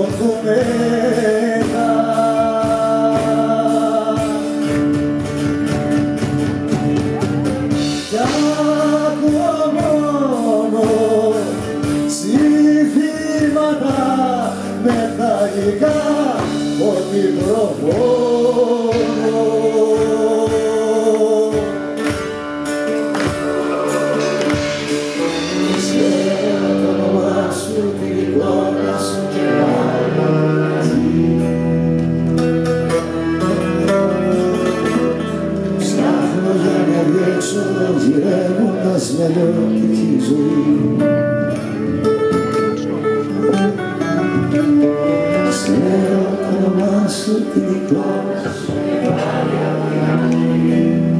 κουβέντα. Κι ακούω μόνο συνθήματα μεταλλικά ότι προπονώ. Ξέρω το όνομά σου, την εικόνα σου και πάλι ψάχνω για να διέξω γυρεύοντας μια λιώτικη ζωή. Ξέρω το όνομά σου, την εικόνα σου και πάλι αδυνατή.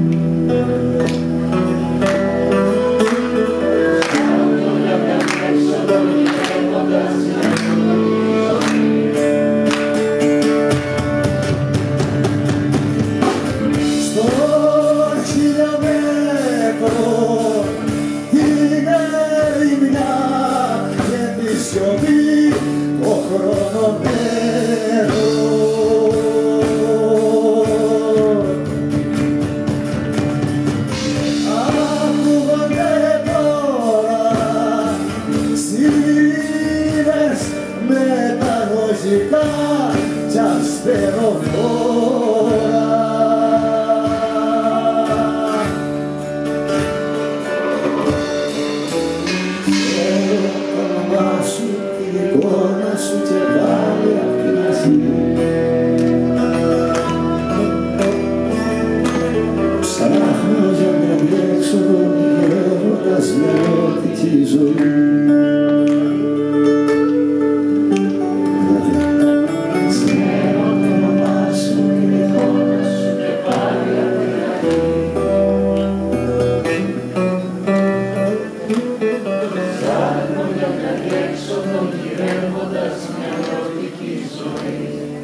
Στο χιλιόμετρο την ερημιά και τη σιωπή το χρονομέρο. Ακούγονται τώρα σύνες μεταγωγικά κι αστεροφόρα. Ξέρω το όνομά σου, την εικόνα σου και πάλι απ' την αρχή. Ψάχνω για μια διέξοδο γυρεύοντας μια ερωτική ζωή. Ξέρω το όνομά σου, την εικόνα σου και πάλι απ' την αρχή. Ψάχνω για μια διέξοδο γυρεύοντας μια ερωτική ζωή.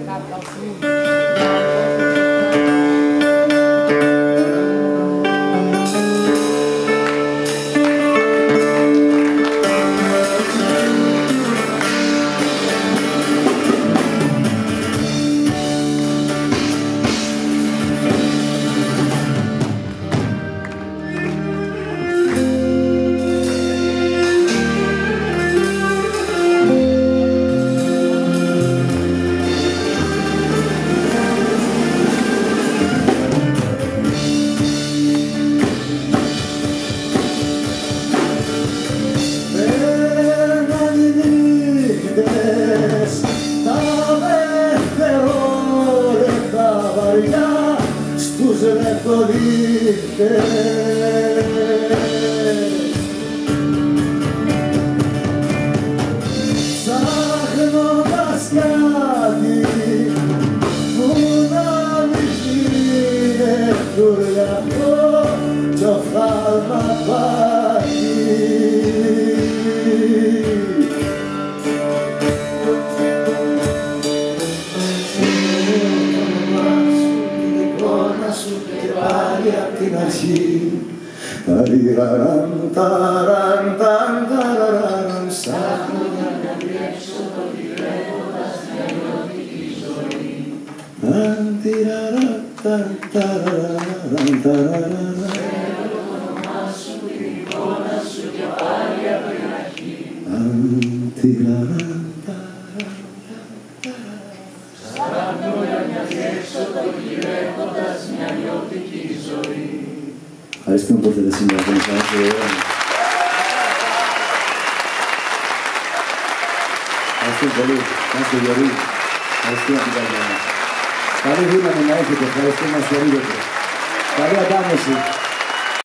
Τα δευτερόλεπτα βαριά στους λεπτοδείχτες. Ψάχνοντας κάτι που να μην είναι τουρλιατό κι οφθαλμαπάκι. Και πάλι απ' την αρχή. Ταριραραν, ταραν, ταν, ταραραν. Ψάχνω για να διέξοδο γυρεύοντας μια ερωτική ζωή. Ταν, τιραραν, ταν, ταραραν, ταραραν. Ξέρω το όνομά σου, την εικόνα σου και πάλι απ' την αρχή. Ταν, τιραραν, ταραραν. Ψάχνω για μια διέξοδο γυρεύοντας μια νιώτικη ζωή. Ευχαριστούμε που ήρθατε σήμερα. Ευχαριστούμε πολύ. Ευχαριστώ Γιώργη. Ευχαριστούμε την καρδιά μας. Καλή δύναμη να έχετε. Ευχαριστούμε να στηρίζετε. Καλή αντάμωση.